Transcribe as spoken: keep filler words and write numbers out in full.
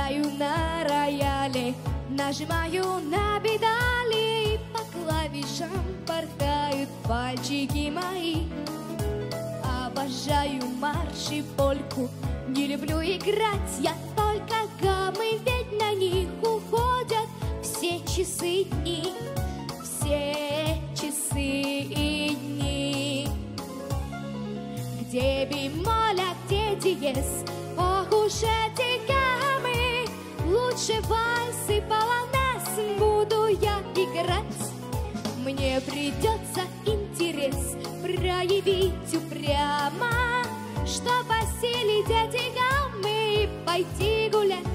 играю на рояле, нажимаю на педали, по клавишам порхают пальчики мои. Обожаю марш и польку, не люблю играть я только гаммы, ведь на них уходят все часы и дни, все часы и дни. Где бемоль, а где диез, ох уж эти гаммы, лучше вальсы полонез буду я играть. Мне придется интерес проявить упрямо, чтоб осилить эти гаммы и пойти гулять.